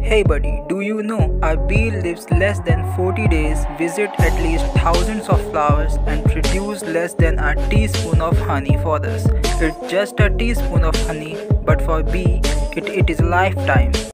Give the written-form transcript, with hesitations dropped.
Hey buddy, do you know our bee lives less than 40 days, visit at least thousands of flowers and produce less than a teaspoon of honey for us. It's just a teaspoon of honey, but for bee, it is a lifetime.